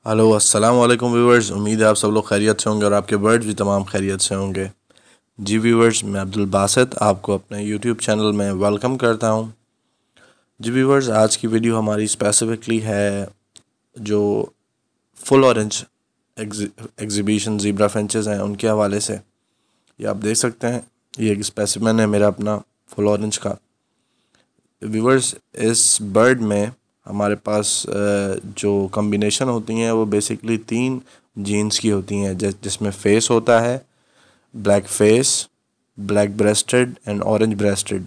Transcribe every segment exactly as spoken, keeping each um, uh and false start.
Hello अस्सलाम वालेकुम viewers. उम्मीद है आप सब लोग खैरियत से होंगे और आपके बर्ड्स भी तमाम खैरियत से होंगे। जी व्यूवर्स, मैं अब्दुल बासित आपको अपने यूट्यूब चैनल में वेलकम करता हूं। जी व्यूवर्स, आज की वीडियो हमारी स्पेसिफिकली है जो full orange exhibition zebra finches हैं उनके हवाले से। ये आप देख सकते हैं, ये एक स्पेसिमेन है मेरा अपना फुल ऑरेंज का। व्यूवर्स, इस बर्ड में हमारे पास जो कम्बिनेशन होती हैं वो बेसिकली तीन जीन्स की होती हैं, जिसमें फेस होता है black face, black breasted and orange breasted,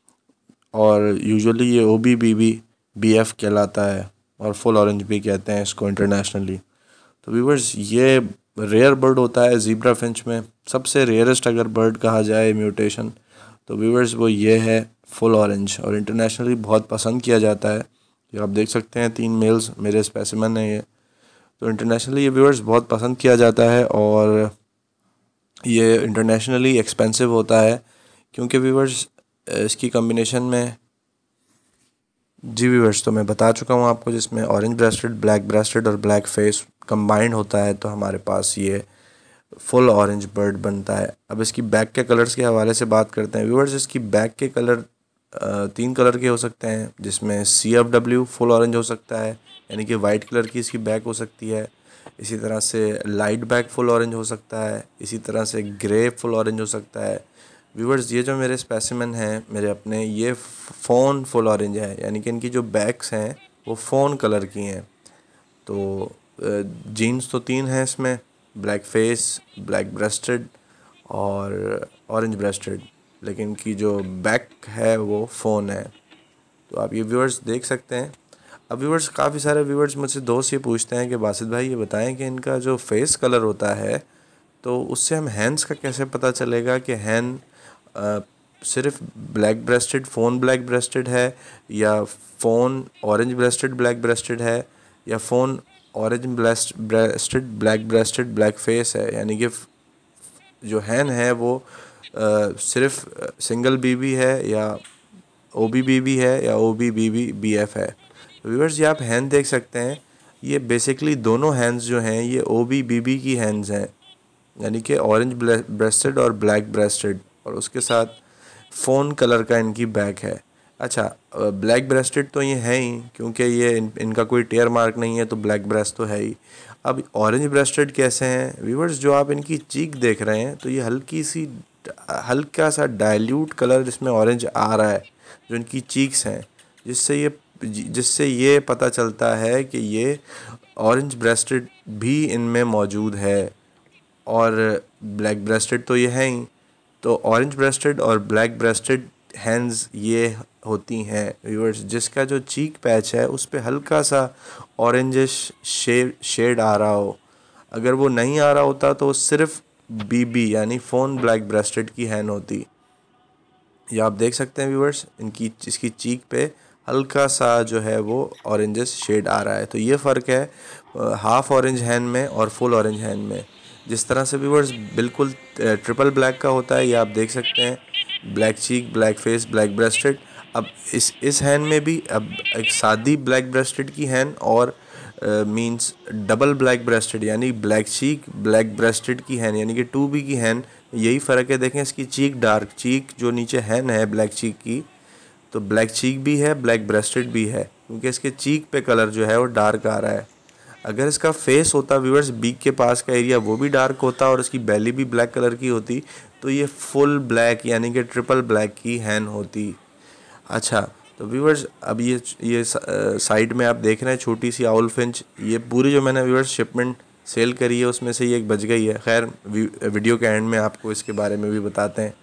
और यूजुअली ये O B B B B F कहलाता है और फुल ऑरेंज भी कहते हैं इसको इंटरनेशनली। तो व्यूवर्स, ये रेयर बर्ड होता है ज़ीब्रा फिंच में। सबसे रेयरेस्ट अगर बर्ड कहा जाए म्यूटेशन तो व्यूवर्स वो ये है फुल ऑरेंज, और इंटरनेशनली बहुत पसंद किया जाता है। ये आप देख सकते हैं, तीन मेल्स मेरे स्पेसिमेन हैं ये। तो इंटरनेशनली ये व्यूवर्स बहुत पसंद किया जाता है और ये इंटरनेशनली एक्सपेंसिव होता है क्योंकि व्यूवर्स इसकी कम्बिनेशन में जी व्यूवर्स तो मैं बता चुका हूँ आपको, जिसमें ऑरेंज ब्रेस्टेड, ब्लैक ब्रेस्टेड और ब्लैक फेस कंबाइंड होता है, तो हमारे पास ये फुल ऑरेंज बर्ड बनता है। अब इसकी बैक के कलर्स के हवाले से बात करते हैं व्यूवर्स। इसकी बैक के कलर तीन कलर के हो सकते हैं, जिसमें C F W full orange हो सकता है, यानी कि वाइट कलर की इसकी बैक हो सकती है। इसी तरह से लाइट बैक फुल ऑरेंज हो सकता है। इसी तरह से ग्रे फुल ऑरेंज हो सकता है। व्यूवर्स, ये जो मेरे स्पेसिमेन हैं मेरे अपने, ये फ़ॉन फुल ऑरेंज है, यानी कि इनकी जो बैक्स हैं वो फ़ॉन कलर की हैं। तो जीन्स तो तीन हैं इसमें, ब्लैक फेस, ब्लैक ब्रेस्टेड और ऑरेंज ब्रेस्टेड, लेकिन की जो बैक है वो फ़ोन है। तो आप ये व्यूअर्स देख सकते हैं। अब व्यूअर्स, काफ़ी सारे व्यूअर्स मुझसे दोस्त ये पूछते हैं कि बासित भाई ये बताएं कि इनका जो फेस कलर होता है तो उससे हम हैंड्स का कैसे पता चलेगा कि हैंड सिर्फ black breasted phone black breasted है, या phone orange breasted black breasted है, या phone orange breasted black breasted black face है, यानी कि जो हैन है वो आ, सिर्फ सिंगल बीबी है, या ओ बी बी बी है, या O B B B B F है। तो व्यूअर्स, ये आप हैन देख सकते हैं, ये बेसिकली दोनों हैंड्स जो हैं ये ओ बी बी बी की हैंड्स हैं, यानी कि ऑरेंज ब्रेस्टेड और ब्लैक ब्रेस्टेड, और उसके साथ फ़ोन कलर का इनकी बैक है। अच्छा, ब्लैक ब्रेस्टेड तो ये है ही, क्योंकि ये इन, इनका कोई टेयर मार्क नहीं है, तो ब्लैक ब्रेस्ट तो है ही। अब ऑरेंज ब्रेस्टेड कैसे हैं व्यूवर्स? जो आप इनकी चीक देख रहे हैं तो ये हल्की सी हल्का सा डाइल्यूट कलर इसमें ऑरेंज आ रहा है, जो इनकी चीक्स हैं, जिससे ये जिससे ये पता चलता है कि ये ऑरेंज ब्रेस्टेड भी इनमें मौजूद है, और ब्लैक ब्रेस्टेड तो ये है ही। तो ऑरेंज ब्रेस्टेड और ब्लैक ब्रेस्टेड हैंड्स ये होती हैं व्यूअर्स, जिसका जो चीक पैच है उस पर हल्का सा ऑरेंजिश शेड शेड आ रहा हो। अगर वो नहीं आ रहा होता तो सिर्फ बीबी यानी फ़ोन ब्लैक ब्रेस्टेड की हैंड होती। ये आप देख सकते हैं व्यूअर्स, इनकी इसकी चीक पे हल्का सा जो है वो ऑरेंजिश शेड आ रहा है। तो ये फ़र्क है हाफ़ ऑरेंज हैंड में और फुल ऑरेंज हैंड में। जिस तरह से व्यूअर्स बिल्कुल ट्रिपल ब्लैक का होता है, ये आप देख सकते हैं, black cheek, black face, black breasted. अब इस इस हैंड में भी अब एक सादी ब्लैक ब्रेस्टेड की हैंड और मींस डबल ब्लैक ब्रेस्टेड यानी ब्लैक चीक ब्लैक ब्रेस्टेड की हैंड, यानी कि टू बी की हैंड। यही फ़र्क है। देखें, इसकी चीक डार्क चीक जो नीचे हैंड है ब्लैक चीक की, तो ब्लैक चीक भी है, ब्लैक ब्रेस्टेड भी है, क्योंकि इसके चीक पे कलर जो है वो डार्क आ रहा है। अगर इसका फेस होता व्यूअर्स, बीक के पास का एरिया वो भी डार्क होता और इसकी बेली भी ब्लैक कलर की होती, तो ये फुल ब्लैक यानी कि ट्रिपल ब्लैक की हैंड होती। अच्छा, तो व्यूअर्स, अब ये ये साइड में आप देख रहे हैं छोटी सी आउल फिंच, ये पूरी जो मैंने व्यूअर्स शिपमेंट सेल करी है उसमें से ये एक बच गई है। खैर, वीडियो के एंड में आपको इसके बारे में भी बताते हैं।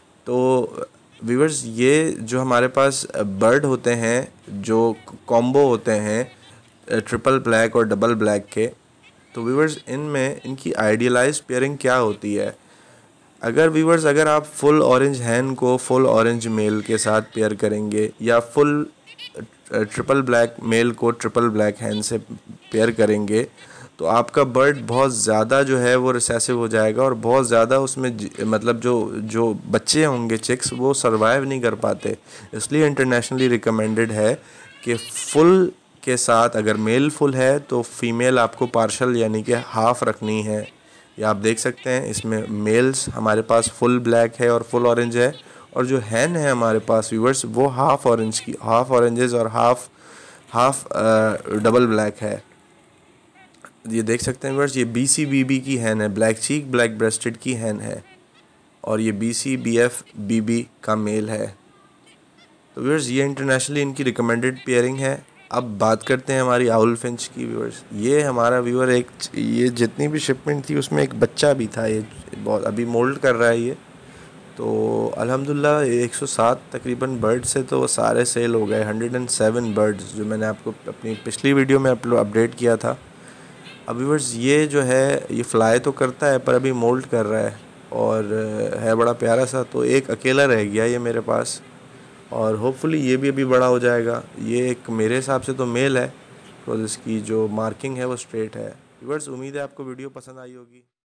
तो व्यूअर्स, ये जो हमारे पास बर्ड होते हैं जो कॉम्बो होते हैं ट्रिपल ब्लैक और डबल ब्लैक के, तो व्यूअर्स इनमें इनकी आइडियलाइज पेयरिंग क्या होती है? अगर व्यूअर्स अगर आप फुल ऑरेंज हैन को फुल ऑरेंज मेल के साथ पेयर करेंगे, या फुल ट्रिपल ब्लैक मेल को ट्रिपल ब्लैक हैन से पेयर करेंगे, तो आपका बर्ड बहुत ज़्यादा जो है वो रिसेसिव हो जाएगा, और बहुत ज़्यादा उसमें मतलब जो जो बच्चे होंगे चिक्स वो सरवाइव नहीं कर पाते। इसलिए इंटरनेशनली रिकमेंडेड है कि फुल के साथ अगर मेल फुल है तो फीमेल आपको पार्शल यानी कि हाफ़ रखनी है। या आप देख सकते हैं इसमें मेल्स हमारे पास फुल ब्लैक है और फुल ऑरेंज है, और जो हैन है हमारे पास व्यूवर्स वो हाफ़ ऑरेंज की हाफ़ ऑरेंजेस और हाफ़ हाफ़ डबल ब्लैक है। ये देख सकते हैं व्यूवर्स, ये बी सी बी बी की हैन है, ब्लैक चीक ब्लैक ब्रेस्टेड की हैन है, और ये B C B F B B का मेल है। तो व्यूअर्स ये इंटरनेशनली इनकी रिकमेंडेड पेयरिंग है। अब बात करते हैं हमारी आउल फिंच की व्यूअर्स। ये हमारा व्यूअर एक ये जितनी भी शिपमेंट थी उसमें एक बच्चा भी था, ये बहुत अभी मोल्ड कर रहा है ये। तो अल्हम्दुलिल्लाह एक सौ सात तकरीबन बर्ड से तो सारे सेल हो गए, एक सौ सात बर्ड्स जो मैंने आपको अपनी पिछली वीडियो में अपडेट किया था। अब व्यूअर्स ये जो है ये फ्लाई तो करता है पर अभी मोल्ड कर रहा है और है बड़ा प्यारा सा। तो एक अकेला रह गया ये मेरे पास, और होपफुली ये भी अभी बड़ा हो जाएगा। ये एक मेरे हिसाब से तो मेल है, तो इसकी जो मार्किंग है वो स्ट्रेट है। व्यूअर्स उम्मीद है आपको वीडियो पसंद आई होगी।